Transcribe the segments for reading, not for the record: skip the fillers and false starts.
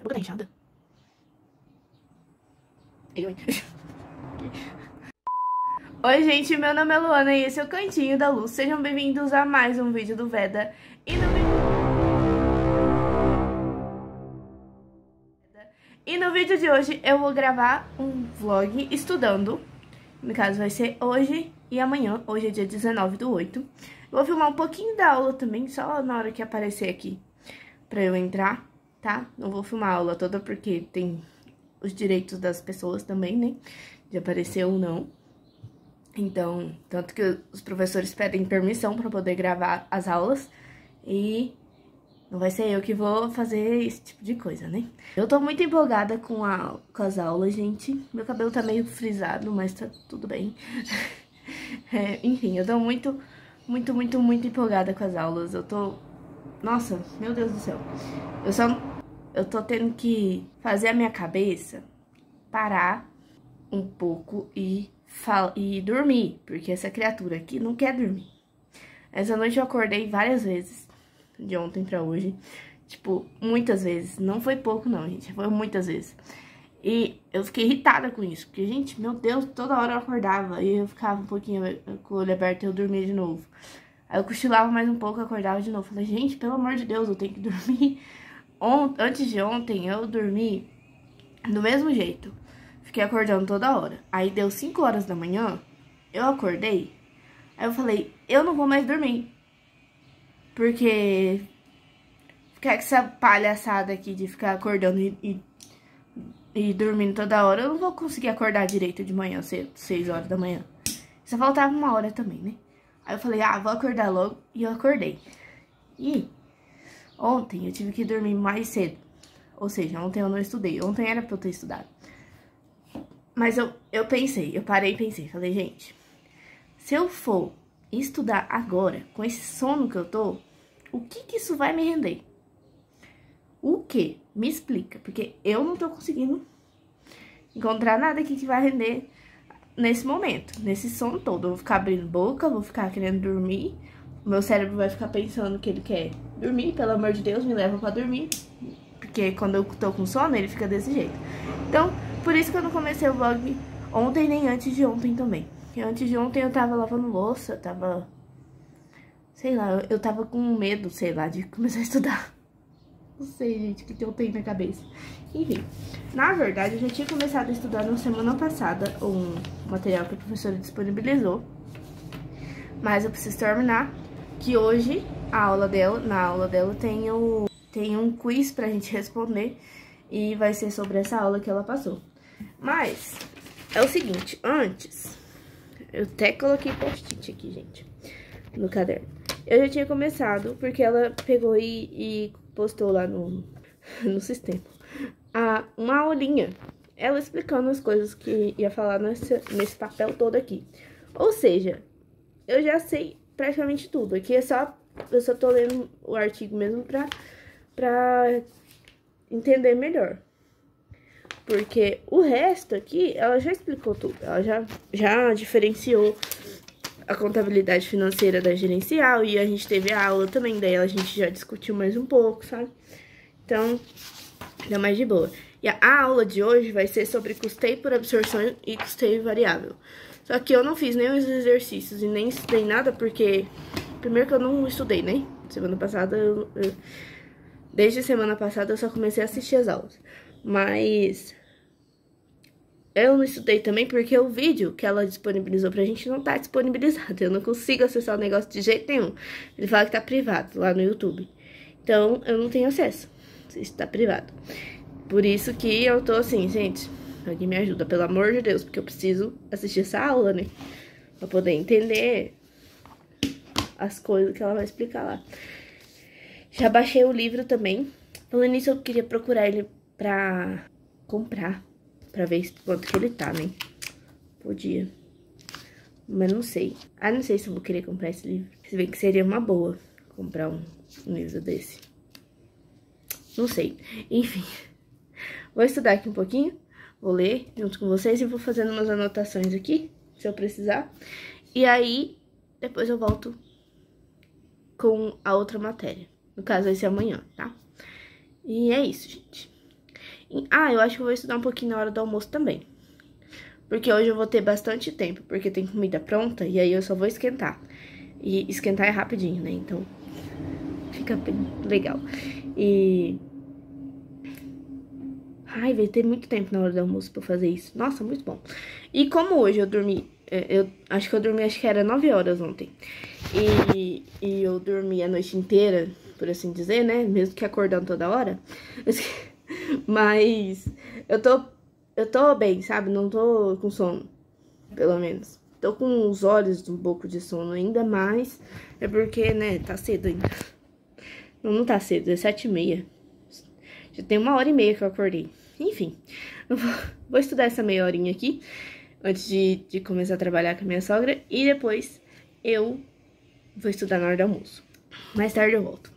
A boca tá inchada. Eu, hein? Oi, gente, meu nome é Luana e esse é o Cantinho da Luz. Sejam bem-vindos a mais um vídeo do Veda. E no vídeo de hoje eu vou gravar um vlog estudando. No caso vai ser hoje e amanhã. Hoje é dia 19/8. Eu vou filmar um pouquinho da aula também, só na hora que aparecer aqui pra eu entrar, tá? Não vou filmar a aula toda porque tem os direitos das pessoas também, né? De aparecer ou não. Então, tanto que os professores pedem permissão pra poder gravar as aulas e não vai ser eu que vou fazer esse tipo de coisa, né? Eu tô muito empolgada com as aulas, gente. Meu cabelo tá meio frisado, mas tá tudo bem. Enfim, eu tô muito empolgada com as aulas. Eu tô... Nossa, meu Deus do céu. Eu tô tendo que fazer a minha cabeça parar um pouco e dormir, porque essa criatura aqui não quer dormir. Essa noite eu acordei várias vezes, de ontem pra hoje, tipo, muitas vezes, não foi pouco não, gente, foi muitas vezes. E eu fiquei irritada com isso, porque, gente, meu Deus, toda hora eu acordava e eu ficava um pouquinho com o olho aberto e eu dormia de novo. Aí eu cochilava mais um pouco, acordava de novo. Falei, gente, pelo amor de Deus, eu tenho que dormir. Antes de ontem, eu dormi do mesmo jeito. Fiquei acordando toda hora. Aí deu 5 horas da manhã, eu acordei. Aí eu falei, eu não vou mais dormir. Porque ficar com essa palhaçada aqui de ficar acordando e dormindo toda hora, eu não vou conseguir acordar direito de manhã, 6 horas da manhã. Só faltava 1 hora também, né? Aí eu falei, vou acordar logo. E eu acordei. E ontem eu tive que dormir mais cedo. Ou seja, ontem eu não estudei. Ontem era pra eu ter estudado. Mas eu pensei, eu parei e pensei. Falei, gente, se eu for estudar agora, com esse sono que eu tô, o que isso vai me render? O quê? Me explica. Porque eu não tô conseguindo encontrar nada aqui que vai render nesse momento, nesse sono todo. Eu vou ficar abrindo boca, vou ficar querendo dormir. O meu cérebro vai ficar pensando que ele quer dormir. Pelo amor de Deus, me leva pra dormir. Porque quando eu tô com sono, ele fica desse jeito. Então, por isso que eu não comecei o vlog ontem, nem antes de ontem também. Porque antes de ontem eu tava lavando louça, tava... Sei lá, eu tava com medo, sei lá, de começar a estudar. Não sei, gente, o que eu tenho na cabeça. Enfim, na verdade, eu já tinha começado a estudar na semana passada um material que a professora disponibilizou. Mas eu preciso terminar, que hoje, na aula dela tem um quiz pra gente responder. E vai ser sobre essa aula que ela passou. Mas, é o seguinte, antes, eu até coloquei post-it aqui, gente, no caderno. Eu já tinha começado, porque ela pegou e postou lá no sistema uma aulinha, ela explicando as coisas que ia falar nesse papel todo aqui. Ou seja, eu já sei praticamente tudo. Aqui eu só tô lendo o artigo mesmo pra entender melhor. Porque o resto aqui, ela já explicou tudo. Ela já diferenciou a contabilidade financeira da gerencial. E a gente teve a aula também, daí a gente já discutiu mais um pouco, sabe? Então, dá mais de boa. E a aula de hoje vai ser sobre custeio por absorção e custeio variável. Só que eu não fiz nem os exercícios e nem estudei nada, porque... Primeiro que eu não estudei, né? Semana passada, desde semana passada eu só comecei a assistir as aulas. Mas eu não estudei também porque o vídeo que ela disponibilizou pra gente não tá disponibilizado. Eu não consigo acessar o negócio de jeito nenhum. Ele fala que tá privado lá no YouTube. Então, eu não tenho acesso. Isso tá privado. Por isso que eu tô assim, gente, alguém me ajuda, pelo amor de Deus, porque eu preciso assistir essa aula, né? Pra poder entender as coisas que ela vai explicar lá. Já baixei o livro também. Falando nisso, eu queria procurar ele pra comprar, pra ver quanto que ele tá, né? Podia. Mas não sei. Não sei se eu vou querer comprar esse livro. Se bem que seria uma boa comprar um livro desse. Não sei. Enfim. Vou estudar aqui um pouquinho. Vou ler junto com vocês e vou fazendo umas anotações aqui, se eu precisar. E aí, depois eu volto com a outra matéria. No caso, vai ser amanhã, tá? E é isso, gente. Ah, eu acho que eu vou estudar um pouquinho na hora do almoço também. Porque hoje eu vou ter bastante tempo, porque tem comida pronta e aí eu só vou esquentar. E esquentar é rapidinho, né? Então, fica bem legal. E... Ai, vai ter muito tempo na hora do almoço pra fazer isso. Nossa, muito bom. E como hoje eu dormi... Eu acho que era 9 horas ontem. E eu dormi a noite inteira, por assim dizer, né? Mesmo que acordando toda hora. Mas eu tô bem, sabe? Não tô com sono, pelo menos. Tô com os olhos um pouco de sono ainda, mas é porque, né, tá cedo ainda. Não tá cedo, é 7h30. Já tem 1h30 que eu acordei. Enfim, eu vou estudar essa meia horinha aqui, antes de começar a trabalhar com a minha sogra. E depois eu vou estudar na hora do almoço. Mais tarde eu volto.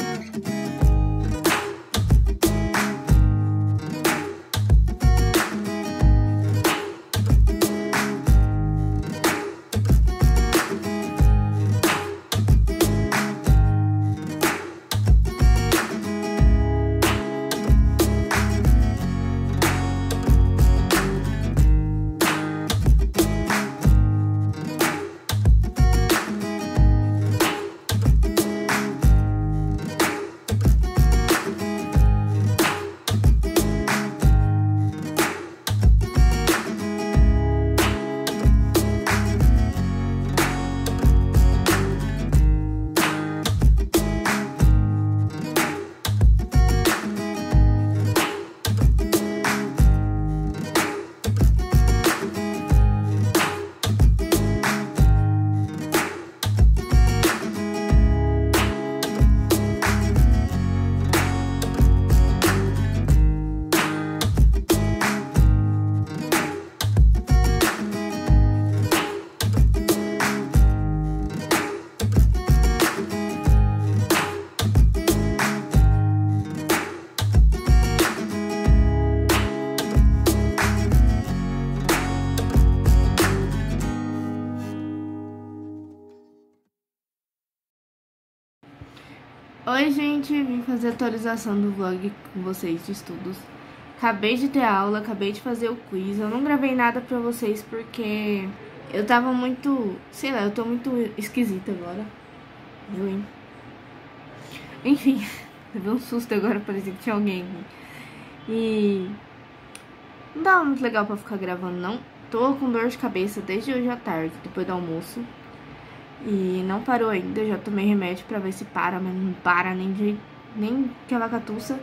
Oi, gente, vim fazer a atualização do vlog com vocês de estudos. Acabei de ter aula, acabei de fazer o quiz. Eu não gravei nada pra vocês porque eu tava muito, sei lá, eu tô muito esquisita agora. Viu, hein? Enfim, levei um susto agora, parecia que tinha alguém aqui. E não tava muito legal pra ficar gravando, não. Tô com dor de cabeça desde hoje à tarde, depois do almoço. E não parou ainda, eu já tomei remédio pra ver se para, mas não para nem aquela catuça.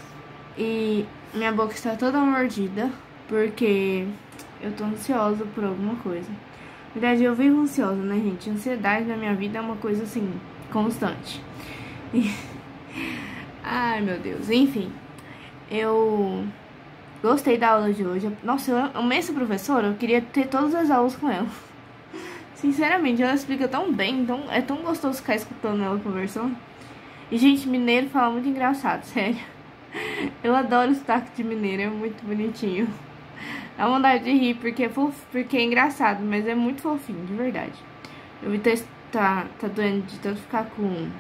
E minha boca está toda mordida, porque eu tô ansiosa por alguma coisa. Na verdade, eu vivo ansiosa, né, gente? Ansiedade na minha vida é uma coisa, assim, constante. E... Ai, meu Deus. Enfim, eu gostei da aula de hoje. Nossa, eu amei essa professora, eu queria ter todas as aulas com ela. Sinceramente, ela explica tão bem, então é tão gostoso ficar escutando ela conversando. E, gente, mineiro fala muito engraçado, sério. Eu adoro o sotaque de mineiro, é muito bonitinho. Dá vontade de rir, porque é engraçado, mas é muito fofinho, de verdade. Eu vi que tá doendo de tanto ficar com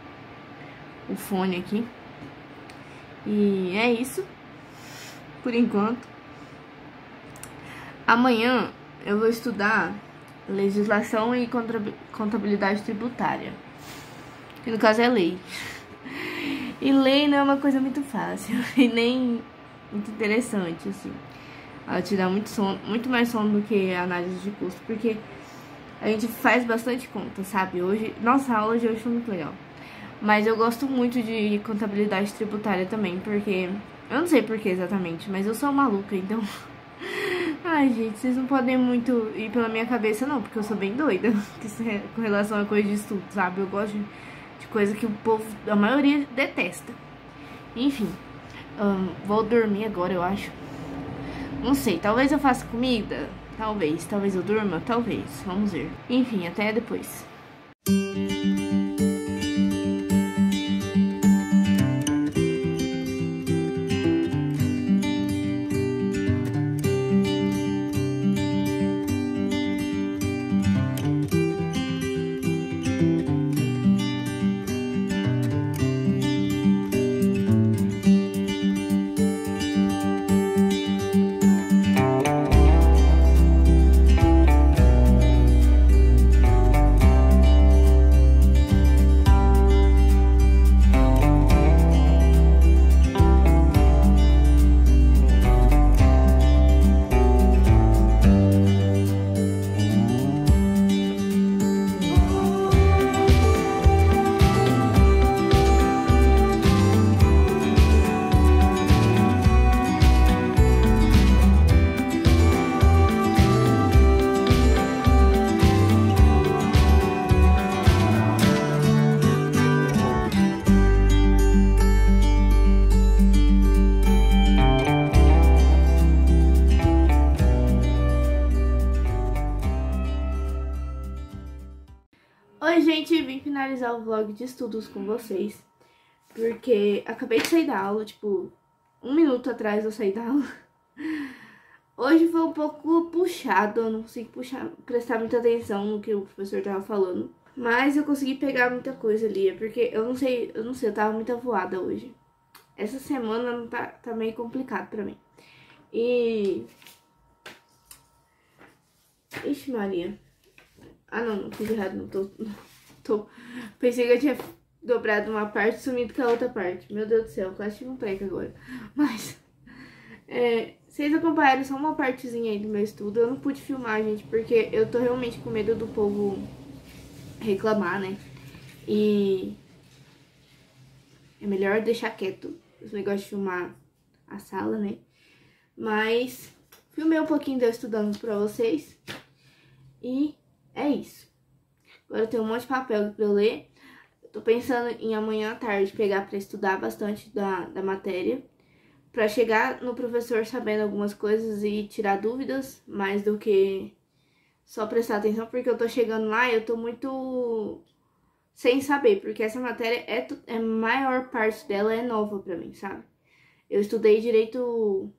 o fone aqui. E é isso, por enquanto. Amanhã eu vou estudar legislação e contabilidade tributária, que no caso é lei. E lei não é uma coisa muito fácil e nem muito interessante, assim. Ela te dá muito mais sono do que a análise de custo, porque a gente faz bastante conta, sabe? Hoje, nossa, a aula de hoje foi muito legal. Mas eu gosto muito de contabilidade tributária também, porque... Eu não sei por que exatamente, mas eu sou maluca, então... Ai, gente, vocês não podem muito ir pela minha cabeça, não, porque eu sou bem doida com relação a coisa de estudo, sabe? Eu gosto de coisa que o povo, a maioria, detesta. Enfim, vou dormir agora, eu acho. Não sei, talvez eu faça comida, talvez eu durma, talvez, vamos ver. Enfim, até depois. finalizar o vlog de estudos com vocês, porque acabei de sair da aula, tipo, 1 minuto atrás eu saí da aula. Hoje foi um pouco puxado, eu não consegui prestar muita atenção no que o professor tava falando, mas eu consegui pegar muita coisa ali, é porque eu não sei, eu tava muito avoada hoje. Essa semana não tá meio complicado pra mim. E... Ixi, Maria. Ah, não fiz errado, não tô... Pensei que eu tinha dobrado uma parte e sumido com a outra parte. Meu Deus do céu, quase tive um treco agora. Mas... vocês acompanharam só uma partezinha aí do meu estudo. Eu não pude filmar, gente, porque eu tô realmente com medo do povo reclamar, né? E... é melhor deixar quieto esse negócio de filmar a sala, né? Mas filmei um pouquinho de eu estudando pra vocês. E é isso. Agora eu tenho um monte de papel pra eu ler. Eu tô pensando em amanhã à tarde pegar pra estudar bastante da matéria, pra chegar no professor sabendo algumas coisas e tirar dúvidas, mais do que só prestar atenção, porque eu tô chegando lá e eu tô muito sem saber, porque essa matéria a maior parte dela é nova pra mim, sabe? Eu estudei direito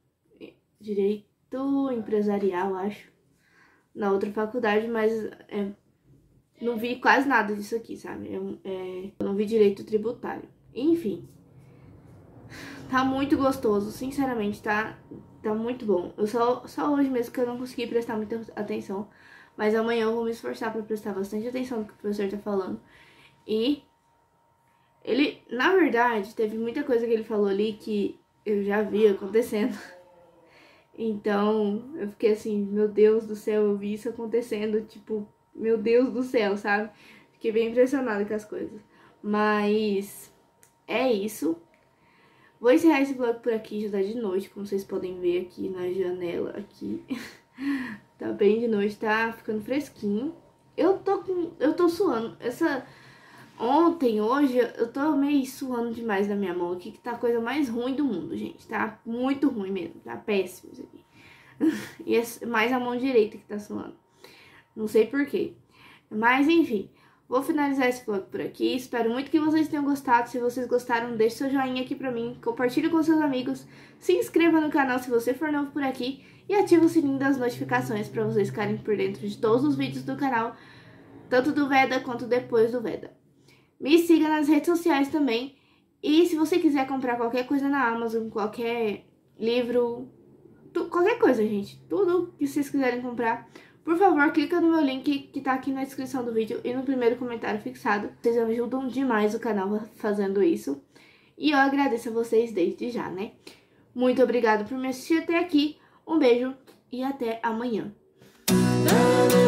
empresarial, acho, na outra faculdade, mas não vi quase nada disso aqui, sabe? Eu não vi direito tributário. Enfim, tá muito gostoso, sinceramente, tá muito bom. Eu só hoje mesmo que eu não consegui prestar muita atenção, mas amanhã eu vou me esforçar pra prestar bastante atenção no que o professor tá falando. E ele, na verdade, teve muita coisa que ele falou ali que eu já vi acontecendo. Então, eu fiquei assim, meu Deus do céu, eu vi isso acontecendo, tipo, meu Deus do céu, sabe? Fiquei bem impressionada com as coisas. Mas é isso. Vou encerrar esse vlog por aqui, já tá de noite, como vocês podem ver aqui na janela, aqui. Tá bem de noite, tá ficando fresquinho. Eu tô suando. Ontem, hoje, eu tô meio suando demais na minha mão aqui, que tá a coisa mais ruim do mundo, gente. Tá muito ruim mesmo, tá péssimo isso aqui. E é mais a mão direita que tá suando. Não sei porquê. Mas, enfim, vou finalizar esse vlog por aqui. Espero muito que vocês tenham gostado. Se vocês gostaram, deixe seu joinha aqui pra mim. Compartilhe com seus amigos. Se inscreva no canal se você for novo por aqui. E ative o sininho das notificações pra vocês ficarem por dentro de todos os vídeos do canal. Tanto do Veda quanto depois do Veda. Me siga nas redes sociais também. E se você quiser comprar qualquer coisa na Amazon, qualquer livro, qualquer coisa, gente, tudo que vocês quiserem comprar, por favor, clica no meu link que tá aqui na descrição do vídeo e no primeiro comentário fixado. Vocês ajudam demais o canal fazendo isso. E eu agradeço a vocês desde já, né? Muito obrigada por me assistir até aqui. Um beijo e até amanhã.